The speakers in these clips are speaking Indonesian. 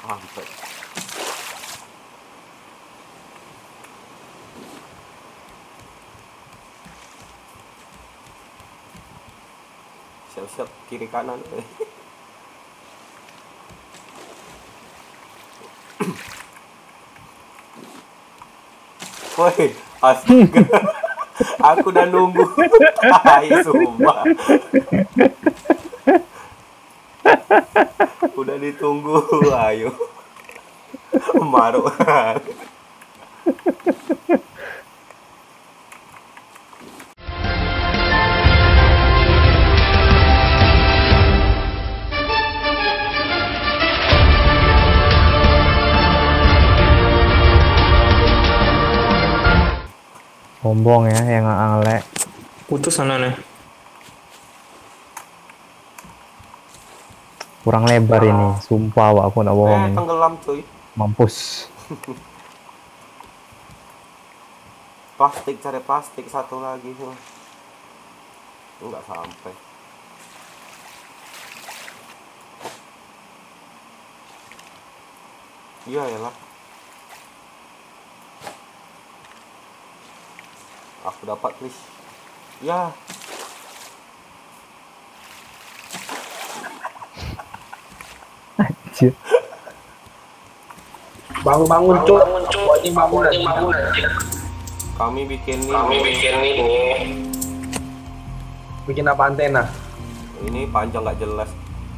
Kampret. Siap-siap kiri kanan. Woi, astaga. Aku udah nunggu. Hai, sumpah. Udah ditunggu, ayo. Maruk. Sombong ya yang ngelek. Putus sana nih. Kurang lebar ini, sumpah Wak, aku nggak bohong ini. Tenggelam cuy. Mampus. Plastik, cari plastik satu lagi. Enggak sampai. Iya ya lah. Aku dapat please. Ya. Anjir. Bangun cuk. Ini bangun. Kami bikin ini. Bikin apa antena? Ini panjang nggak jelas.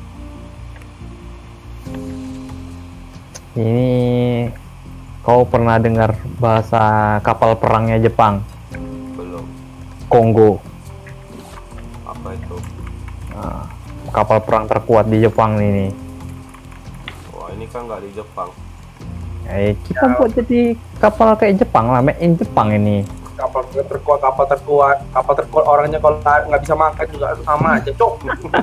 Ini kau pernah dengar bahasa kapal perangnya Jepang? Belum. Kongo. Apa itu? Nah, kapal perang terkuat di Jepang ini. Wah, ini kan nggak di Jepang. Kita buat jadi kapal kayak Jepang lah, made in Jepang ini. Kapal terkuat orangnya kalau nggak bisa makan juga sama aja cuk.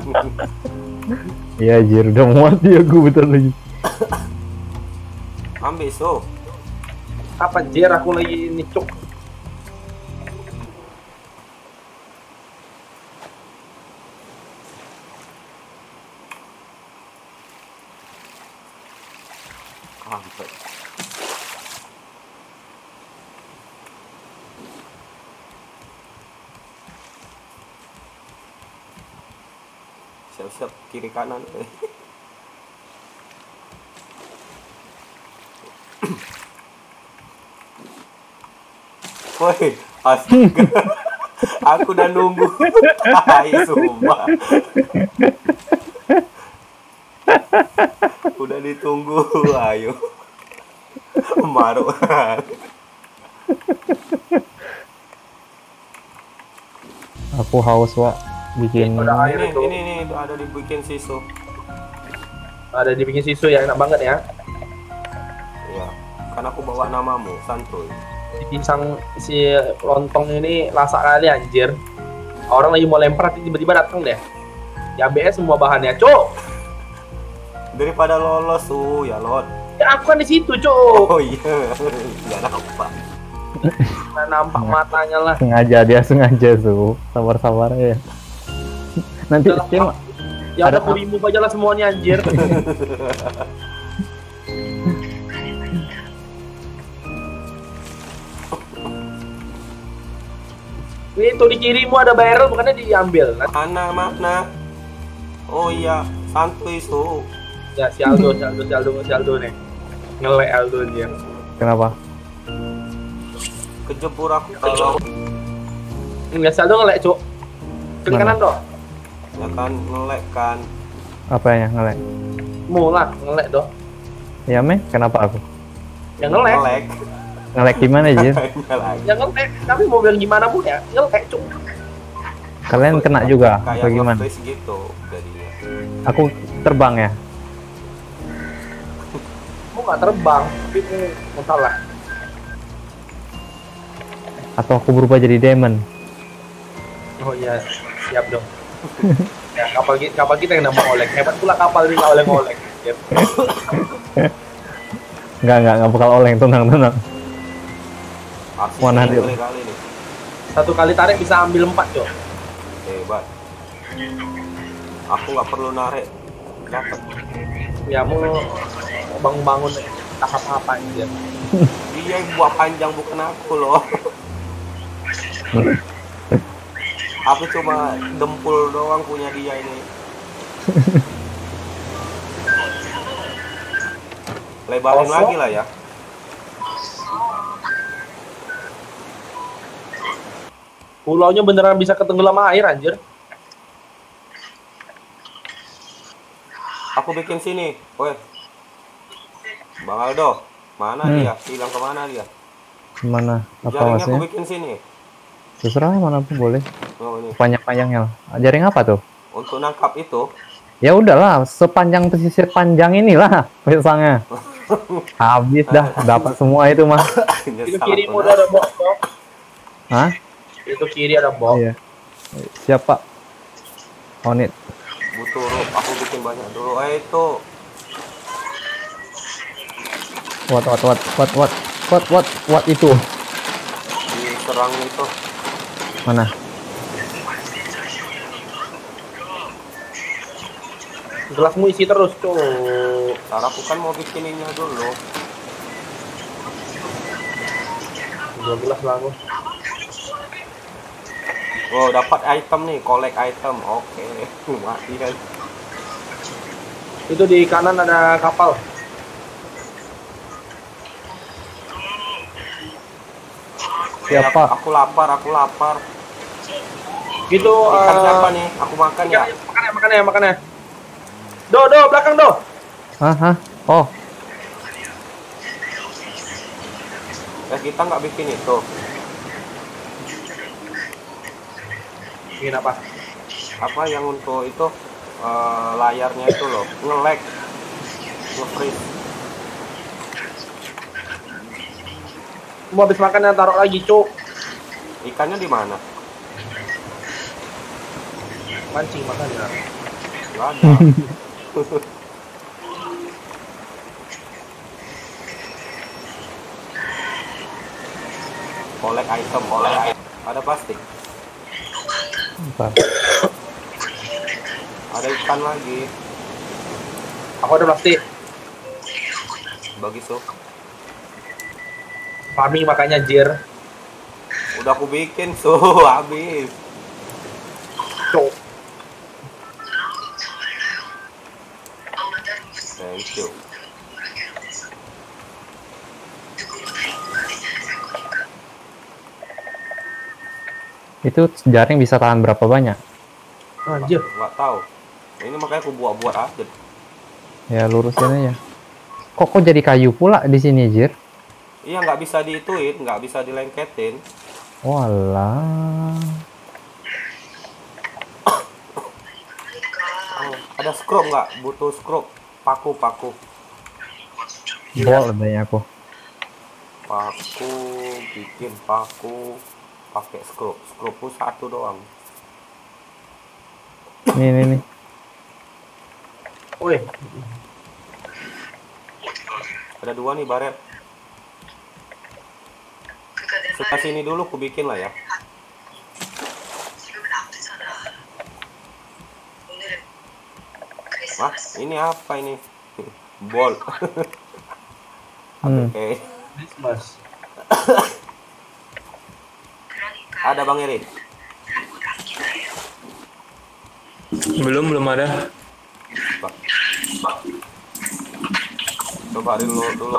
Iya jir, udah muat ya gue bentar lagi. Ambil so. Apa jir aku lagi ini cuk. Kampret. Siap-siap kiri kanan. Woi, astaga. Aku udah nunggu. Hai, sumpah. Udah ditunggu, ayo. Maruk. Aku haus Wak, bikin Ini ada dibikin sisu. Ada dibikin sisu ya, enak banget ya. Iya, kan aku bawa namamu, santuy. Pisang si lontong ini lasak kali anjir. Orang lagi mau lempar tiba-tiba datang deh. Diambil semua bahannya, cuk. Daripada lolos ya Lord. Ya aku kan di situ, cuk. Oh iya, nggak nampak. Nggak nampak matanya lah. sengaja tuh, sabar-sabar ya. Nanti skema. Ya ada kurimu aja lah semuanya anjir. Itu di kirimu ada barrel bukannya diambil. Mana? Oh iya, santuy su. Ya si Aldo nih. Ngelek Aldo dia. Kenapa? Kejebur aku kalau Enggak si Aldo ngelek, cuk. Klik kanan dong. ya kan ngelek kan. Apanya ngelek? Mulah ngelek dong. Ya meh, kenapa aku? Yang ngelek. Ngelek gimana Jir? Yang ngelek. Tapi mau bilang gimana pun ya, ngelek, cuk. Kalian kena juga? Kayak Apa gimana? nge-freeze gitu jadinya. Aku terbang ya? Mau nggak terbang, tapi ini masalah. Atau aku berubah jadi demon? Oh iya, siap dong. Ya kapal kita yang nama oleng. Hebat pula kapal ini nggak oleng-oleng. Yep. Nggak bakal oleng, tenang. Mana dia? kali nih. Satu kali tarik bisa ambil 4, cok. Hebat. Aku nggak perlu narik. cakep. Ya mau bangun-bangun tahap-tahap anjir. Dia yang buat panjang bukan aku loh. Aku cuma dempul doang punya dia ini. Lebarin lagi lah ya. Pulaunya beneran bisa ketenggelam air anjir. Aku bikin sini. Woi. Bang Aldo, mana dia? Hilang kemana dia? Mana? Apa Jaringnya aku maksudnya? bikin sini. Terserah mana pun boleh. Oh, ini. Panjang-panjangnya. Jaring apa tuh? Untuk nangkap itu. Ya udahlah, sepanjang pesisir panjang inilah pisangnya. Habis dah, dapat semua itu mah. Itu kirimu udah ada box toh. Hah? Itu kiri ada box. Iya. Siapa? Onit. Butuh rope, aku bikin banyak dulu. Itu What itu? diserang itu. Mana? Gelasmu isi terus tuh. Ntar aku kan mau bikininya dulu. 2 gelas lah aku. Oh, dapat item nih, collect item. Oke, mati kan. Itu di kanan ada kapal. Siapa? Aku lapar. Gitu Ikan siapa nih? Aku makan ya. makan ya. Do, belakang do. Hah? Oh, Ya kita nggak bikin itu. Bikin apa? Apa yang untuk itu layarnya itu loh, nge-lag, nge-freeze. Mau habis makan taruh lagi, cuk. Ikannya di mana? Mancing makan ya. Nggak ada. Collect item. Ada plastik. bentar. Ada ikan lagi. Aku ada plastik. Bagi so. Farming makanya jir. Udah aku bikin so habis. Cuk. Thank you. Itu jaring bisa tahan berapa banyak? Anjir. Nggak tahu. Ini makanya aku buat aja. Ya lurusin aja. Kok jadi kayu pula di sini, Jir? Iya, nggak bisa diituin, nggak bisa dilengketin. Walah. Oh, ada scrub nggak? Butuh scrub. Paku. Bol adanya aku. Paku, bikin paku. Pakai scrub. Scrubku 1 doang. Nih. Woi, Ada 2 nih baret. Sebelah sini dulu aku bikin lah ya. Wah, ini apa ini? Bol. Oke. Christmas. Ada Bang Eri. Belum ada. Coba dulu.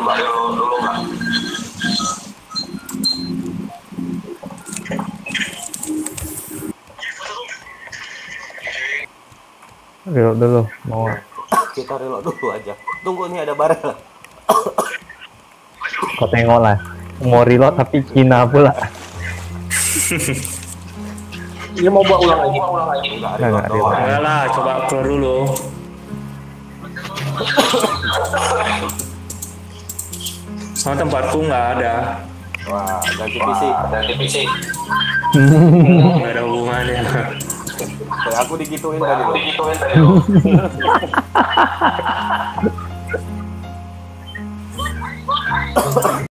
Reload dulu. Mau. Kita reload dulu aja. Tunggu nih ada barel. Kau tengok lah. Mau reload tapi Cina pula. Ini mau buat ulang lagi. Enggak Enggak, reload doang. Enggak lah, coba keluar dulu. Sama tempatku nggak ada. Wah, ganti PC. Nggak ada hubungannya. Kayak aku digituin tadi.